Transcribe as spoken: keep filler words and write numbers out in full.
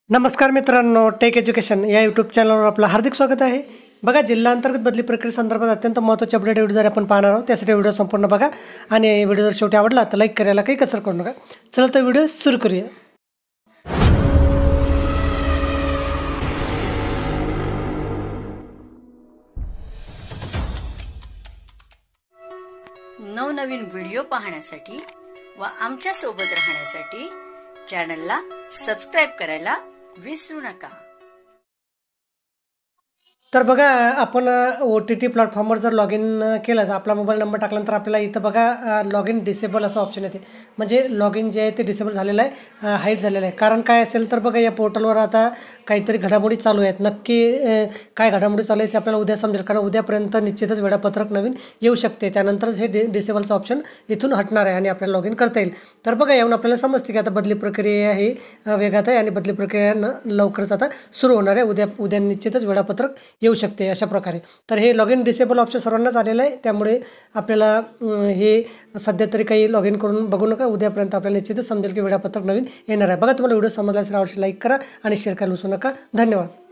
नमस्कार मित्रांनो, take education या यूट्यूब चॅनलवर आपलं हार्दिक स्वागत आहे। बघा, जिल्हा अंतर्गत बदली प्रक्रिये संदर्भात अत्यंत महत्त्वाचे अपडेट व्हिडिओ आपण पाहणार आहोत। त्यासाठी व्हिडिओ संपूर्ण बघा आणि व्हिडिओ जर शेवटी आवडला तर लाईक करायला काही कसर करू नका। चला तर व्हिडिओ सुरू करूया। नवनवीन व्हिडिओ पाहण्यासाठी व आमच्या सोबत राहण्यासाठी चॅनलला सबस्क्राइब करायला विसरू नका। तर बघा, आपण ओ टी टी प्लॅटफॉर्मवर जर लॉग इन केलं, जर आपला मोबाईल नंबर टाकल्यानंतर आपल्याला इथं बघा लॉग इन डिसेबल असं ऑप्शन येते। म्हणजे लॉग इन जे आहे ते डिसेबल झालेलं आहे, हाईट झालेलं आहे। कारण काय असेल तर बघा, या पोर्टलवर आता काहीतरी घडामोडी चालू आहेत। नक्की काय घडामोडी चालू आहेत ते आपल्याला उद्या समजेल, कारण उद्यापर्यंत निश्चितच वेळापत्रक नवीन येऊ शकते। त्यानंतरच हे डि डिसेबलचं ऑप्शन इथून हटणार आहे आणि आपल्याला लॉग इन करता येईल। तर बघा, यावरून आपल्याला समजते की आता बदली प्रक्रिया ही वेगात आहे आणि बदली प्रक्रिया लवकरच आता सुरू होणार आहे। उद्या उद्या निश्चितच वेळापत्रक येऊ शकते अशा प्रकारे। तर हे लॉग इन डिसेबल ऑप्शन सर्वांनाच आलेलं आहे, त्यामुळे आपल्याला हे सध्या तरी काही लॉग इन करून बघू नका। उद्यापर्यंत आपल्याला निश्चितच समजेल की वेळापत्रक नवीन येणार आहे। बघा, तुम्हाला व्हिडिओ समजला असेल, आवडल्यास लाईक करा आणि शेअर करायला विसरू नका। धन्यवाद।